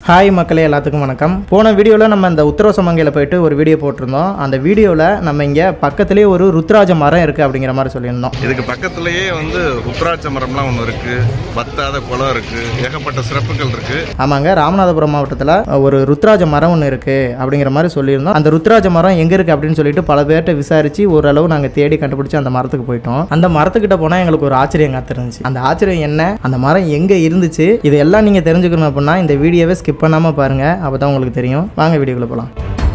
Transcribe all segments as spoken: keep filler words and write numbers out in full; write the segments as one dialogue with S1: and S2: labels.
S1: Hi மக்களே, எல்லாத்துக்கும் வணக்கம். போன வீடியோவில் நம்ம இந்த உத்தரவசமங்கையில் போயிட்டு ஒரு வீடியோ போட்டிருந்தோம். அந்த வீடியோவில் நம்ம இங்கே பக்கத்துலேயே ஒரு ருத்ராஜ மரம் இருக்குது அப்படிங்கிற மாதிரி சொல்லியிருந்தோம்.
S2: இதுக்கு பக்கத்துலேயே வந்து ருத்ராட்ச மரம்லாம் ஒன்று இருக்குது, பத்தாத குளம் இருக்குது, ஏகப்பட்ட சிறப்புகள் இருக்குது.
S1: ஆமாங்க, ராமநாதபுரம் மாவட்டத்தில் ஒரு ருத்ராஜ மரம் ஒன்று இருக்குது அப்படிங்கிற மாதிரி சொல்லியிருந்தோம். அந்த ருத்ராஜ மரம் எங்கே இருக்குது அப்படின்னு சொல்லிட்டு பல பேர்கிட்ட விசாரித்து ஓரளவு நாங்கள் தேடி கண்டுபிடிச்சி அந்த மரத்துக்கு போயிட்டோம். அந்த மரத்துக்கிட்ட போனால் எங்களுக்கு ஒரு ஆச்சரியம் காத்திருந்துச்சு. அந்த ஆச்சரியம் என்ன, அந்த மரம் எங்கே இருந்துச்சு, இது எல்லாம் நீங்கள் தெரிஞ்சுக்கணும் அப்படின்னா இந்த வீடியோவை ஸ்கிப் பண்ணாமல் பாருங்கள். அப்போ தான் உங்களுக்கு தெரியும். வாங்க வீடியோக்குள்ள போகலாம்.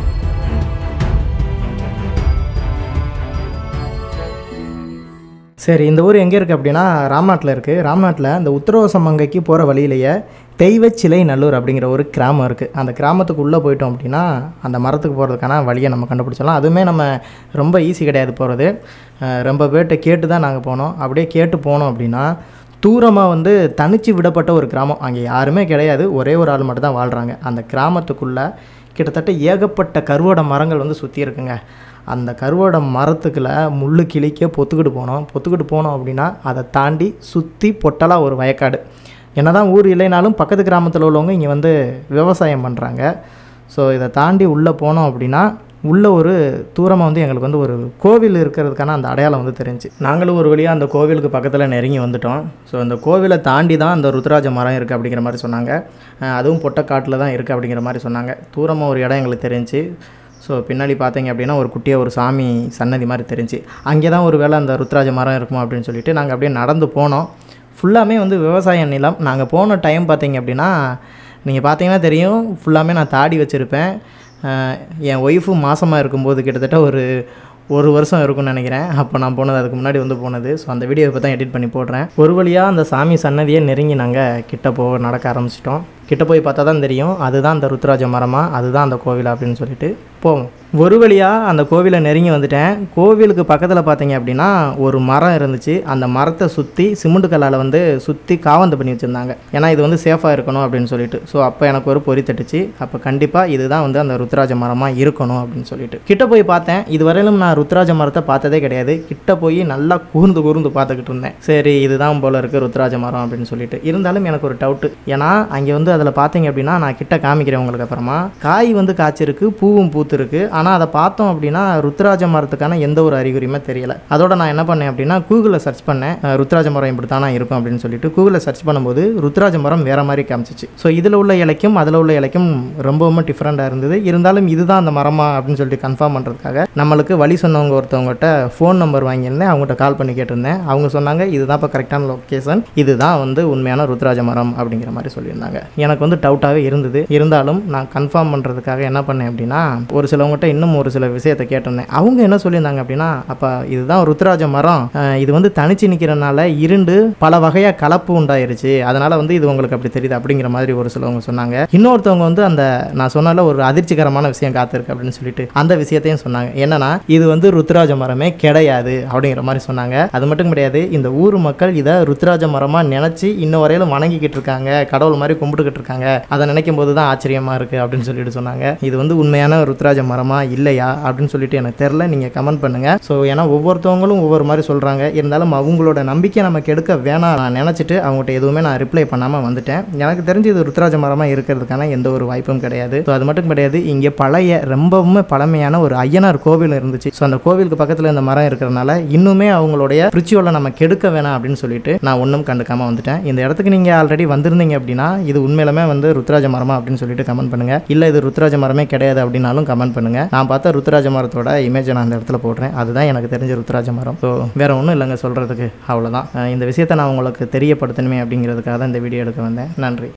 S1: சரி, இந்த ஊர் எங்கே இருக்குது அப்படின்னா ராம்நாட்டில் இருக்குது. ராம்நாட்டில் இந்த உத்தரவசமங்கைக்கு போகிற வழியிலேயே தெய்வச்சிலை நல்லூர் அப்படிங்கிற ஒரு கிராமம் இருக்குது. அந்த கிராமத்துக்கு உள்ளே போயிட்டோம் அப்படின்னா அந்த மரத்துக்கு போகிறதுக்கான வழியை நம்ம கண்டுபிடிச்சலாம். அதுவுமே நம்ம ரொம்ப ஈஸி கிடையாது போகிறது. ரொம்ப பேர்கிட்ட கேட்டு தான் நாங்கள் போனோம். அப்படியே கேட்டு போனோம் அப்படின்னா தூரமாக வந்து தனிச்சு விடப்பட்ட ஒரு கிராமம். அங்கே யாருமே கிடையாது, ஒரே ஒரு ஆள் மட்டும் தான் வாழ்கிறாங்க. அந்த கிராமத்துக்குள்ளே கிட்டத்தட்ட ஏகப்பட்ட கருவோட மரங்கள் வந்து சுற்றி இருக்குங்க. அந்த கருவோட மரத்துக்குள்ளே முள் கிளிக்க பொத்துக்கிட்டு போனோம். பொத்துக்கிட்டு போனோம் அப்படின்னா அதை தாண்டி சுற்றி பொட்டலாக ஒரு வயக்காடு. என்ன தான் ஊர் இல்லைனாலும் பக்கத்து கிராமத்தில் உள்ளவங்க இங்கே வந்து விவசாயம் பண்ணுறாங்க. ஸோ இதை தாண்டி உள்ளே போனோம் அப்படின்னா உள்ள ஒரு தூரமாக வந்து எங்களுக்கு வந்து ஒரு கோவில் இருக்கிறதுக்கான அந்த அடையாளம் வந்து தெரிஞ்சு நாங்களும் ஒரு வழியாக அந்த கோவிலுக்கு பக்கத்தில் நெருங்கி வந்துட்டோம். ஸோ அந்த கோவிலை தாண்டி தான் அந்த ருத்ராஜ மரம் இருக்குது அப்படிங்கிற மாதிரி சொன்னாங்க. அதுவும் பொட்டக்காட்டில் தான் இருக்குது அப்படிங்கிற மாதிரி சொன்னாங்க. தூரமாக ஒரு இடம் எங்களுக்கு தெரிஞ்சு. ஸோ பின்னாடி பார்த்தீங்க அப்படின்னா ஒரு குட்டியாக ஒரு சாமி சன்னதி மாதிரி தெரிஞ்சு, அங்கே தான் ஒரு வேளை அந்த ருத்ராஜ மரம் இருக்குமோ அப்படின்னு சொல்லிட்டு நாங்கள் அப்படியே நடந்து போனோம். ஃபுல்லாமே வந்து விவசாய நிலம். நாங்கள் போன டைம் பார்த்தீங்க அப்படின்னா நீங்கள் பார்த்தீங்கன்னா தெரியும், ஃபுல்லாமே நான் தாடி வச்சுருப்பேன். என் ஒய்ஃபு மாதமாக இருக்கும்போது கிட்டத்தட்ட ஒரு ஒரு வருஷம் இருக்கும்னு நினைக்கிறேன். அப்போ நான் போனது, அதுக்கு முன்னாடி வந்து போனது. ஸோ அந்த வீடியோ இப்போ தான் எடிட் பண்ணி போடுறேன். ஒரு வழியாக அந்த சாமி சன்னதியை நெருங்கி நாங்கள் கிட்ட போ நடக்க ஆரம்பிச்சிட்டோம். கிட்ட போய் பார்த்தா தான் தெரியும் அதுதான் அந்த ருத்ராஜ மரமா, அதுதான் அந்த கோவில் அப்படின்னு சொல்லிட்டு போவோம். ஒரு வழியாக அந்த கோவிலை நெருங்கி வந்துட்டேன். கோவிலுக்கு பக்கத்தில் பார்த்தீங்க அப்படின்னா ஒரு மரம் இருந்துச்சு. அந்த மரத்தை சுற்றி சிமெண்ட் கல்லால் வந்து சுற்றி காவந்து பண்ணி வச்சுருந்தாங்க. ஏன்னா இது வந்து சேஃபாக இருக்கணும் அப்படின்னு சொல்லிட்டு. ஸோ அப்போ எனக்கு ஒரு பொறி தட்டுச்சு. அப்போ கண்டிப்பாக இதுதான் வந்து அந்த ருத்ராஜ மரமாக இருக்கணும் அப்படின்னு சொல்லிட்டு கிட்ட போய் பார்த்தேன். இதுவரையிலும் நான் ருத்ராஜ மரத்தை பார்த்ததே கிடையாது. கிட்ட போய் நல்லா கூர்ந்து கூர்ந்து பார்த்துக்கிட்டு இருந்தேன். சரி, இதுதான் போல இருக்குது ருத்ராஜ மரம் அப்படின்னு சொல்லிட்டு. இருந்தாலும் எனக்கு ஒரு டவுட்டு. ஏன்னா அங்கே வந்து அதில் பார்த்தீங்க அப்படின்னா நான் கிட்ட காமிக்கிறேன் உங்களுக்கு அப்புறமா, காய் வந்து காய்ச்சிருக்கு, பூவும் பூத்து இருக்கு. ஆனால் அதை பார்த்தோம் அப்படின்னா ருத்ராஜ மரத்துக்கான எந்த ஒரு அறிகுறியுமே தெரியல. அதோட நான் என்ன பண்ணேன் அப்படின்னா கூகுளில் சர்ச் பண்ணேன், ருத்ராஜ மரம் இப்படி தானே இருக்கும் அப்படின்னு சொல்லிட்டு. கூகுளில் சர்ச் பண்ணும்போது ருத்ராஜ மரம் வேற மாதிரி காமிச்சிச்சு. ஸோ இதில் உள்ள இலைக்கும் அதில் உள்ள இலைக்கும் ரொம்பவும் டிஃப்ரெண்டாக இருந்தது. இருந்தாலும் இதுதான் அந்த மரமா அப்படின்னு சொல்லிட்டு கன்ஃபார்ம் பண்ணுறதுக்காக நம்மளுக்கு வழி சொன்னவங்க ஒருத்தவங்ககிட்ட ஃபோன் நம்பர் வாங்கியிருந்தேன். அவங்ககிட்ட கால் பண்ணி கேட்டிருந்தேன். அவங்க சொன்னாங்க இதுதான் இப்போ கரெக்டான லொக்கேஷன், இதுதான் வந்து உண்மையான ருத்ராஜ மரம் அப்படிங்கிற மாதிரி சொல்லியிருந்தாங்க. எனக்கு வந்து டவுட்டாகவே இருந்தது. இருந்தாலும் நான் கன்ஃபார்ம் பண்ணுறதுக்காக என்ன பண்ணேன் அப்படின்னா ஒரு சிலவங்ககிட்ட இன்னும் ஒரு சில விஷயத்தை கேட்டிருந்தேன். அவங்க என்ன சொல்லியிருந்தாங்க அப்படின்னா, அப்போ இதுதான் ருத்ராஜ மரம், இது வந்து தனிச்சு நிற்கிறனால இருண்டு பல வகையாக கலப்பு உண்டாயிருச்சு, அதனால் வந்து இது உங்களுக்கு அப்படி தெரியுது அப்படிங்கிற மாதிரி ஒரு சிலவங்க சொன்னாங்க. இன்னொருத்தவங்க வந்து அந்த நான் சொன்னால ஒரு அதிர்ச்சிகரமான விஷயம் காத்திருக்கு அப்படின்னு சொல்லிட்டு அந்த விஷயத்தையும் சொன்னாங்க. என்னன்னா இது வந்து ருத்ராஜ மரமே கிடையாது அப்படிங்கிற மாதிரி சொன்னாங்க. அது மட்டும் கிடையாது, இந்த ஊர் மக்கள் இதை ருத்ராஜ மரமாக நினச்சி இன்ன வரையிலும் வணங்கிக்கிட்டு இருக்காங்க, கடவுள் மாதிரி கும்பிட்டுக்கிட்டு இருக்காங்க. அதை நினைக்கும் போது தான் ஆச்சரியமாக இருக்குது அப்படின்னு சொல்லிட்டு சொன்னாங்க. இது வந்து உண்மையான ருத்ராஜ மரமா இல்லையா அப்படின்னு சொல்லிட்டு எனக்கு தெரில, நீங்கள் கமெண்ட் பண்ணுங்கள். ஸோ ஏன்னா ஒவ்வொருத்தவங்களும் ஒவ்வொரு மாதிரி சொல்கிறாங்க. இருந்தாலும் அவங்களோட நம்பிக்கை நமக்கு எடுக்க வேணாம் நான் நினச்சிட்டு அவங்ககிட்ட எதுவுமே நான் ரிப்ளை பண்ணாமல் வந்துட்டேன். எனக்கு தெரிஞ்சு இது ருத்ராஜ மரமாக இருக்கிறதுக்கான எந்த ஒரு வாய்ப்பும் கிடையாது. ஸோ அது மட்டும் கிடையாது, இங்கே பழைய ரொம்பவுமே பழமையான ஒரு ஐயனார் கோவில் இருந்துச்சு. ஸோ அந்த கோவிலுக்கு பக்கத்தில் இந்த மரம் இருக்கிறதுனால இன்னுமே அவங்களுடைய ரிச்சுவலை நம்ம கெடுக்க வேணாம் அப்படின்னு சொல்லிட்டு நான் ஒன்றும் கண்டுக்காமல் வந்துட்டேன். இந்த இடத்துக்கு நீங்கள் ஆல்ரெடி வந்திருந்தீங்க அப்படின்னா இது உண்மையிலுமே வந்து ருத்ராஜ மரமா அப்படின்னு சொல்லிட்டு கமெண்ட் பண்ணுங்க. இல்லை இது ருத்ராஜ மரமே கிடையாது அப்படின்னாலும் கமெண்ட் பண்ணுங்க. நான் பார்த்த ருத்ராஜ மரத்தோட இமேஜை நான் அந்த இடத்துல போடுறேன். அதுதான் எனக்கு தெரிஞ்ச ருத்ராஜ மரம். ஸோ வேற ஒன்றும் இல்லைங்க சொல்றதுக்கு, அவ்வளோதான். இந்த விஷயத்தை நான் உங்களுக்கு தெரியப்படுத்தணுமே அப்படிங்கிறதுக்காக தான் இந்த வீடியோ எடுக்க வந்தேன். நன்றி.